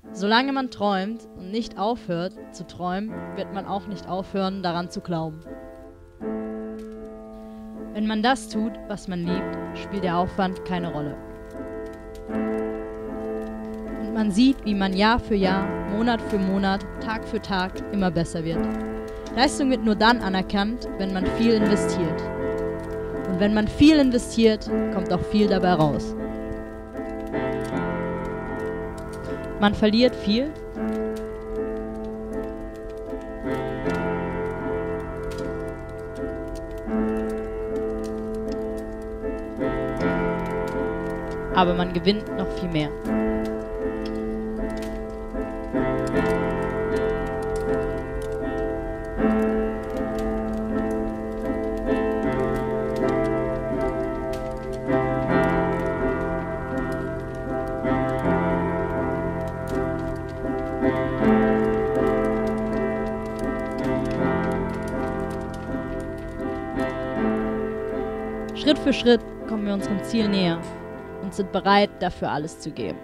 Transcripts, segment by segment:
Solange man träumt und nicht aufhört zu träumen, wird man auch nicht aufhören, daran zu glauben. Wenn man das tut, was man liebt, spielt der Aufwand keine Rolle. Und man sieht, wie man Jahr für Jahr, Monat für Monat, Tag für Tag immer besser wird. Leistung wird nur dann anerkannt, wenn man viel investiert. Und wenn man viel investiert, kommt auch viel dabei raus. Man verliert viel. Aber man gewinnt noch viel mehr. Schritt für Schritt kommen wir unserem Ziel näher und sind bereit, dafür alles zu geben.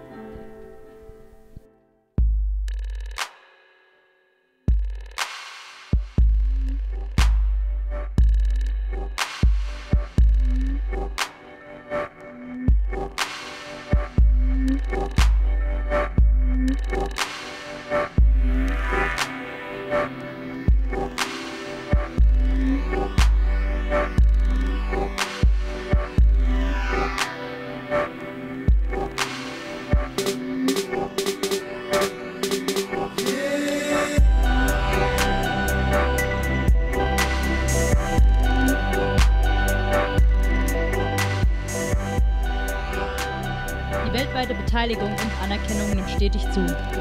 Die weltweite Beteiligung und Anerkennung nimmt stetig zu.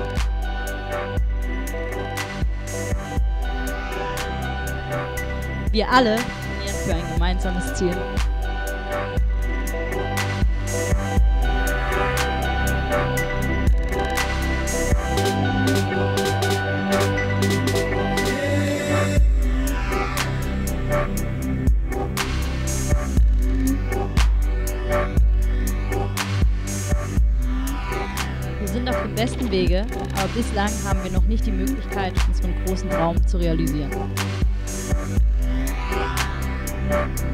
Wir alle trainieren für ein gemeinsames Ziel. Wir sind auf dem besten Wege, aber bislang haben wir noch nicht die Möglichkeit, unseren großen Traum zu realisieren.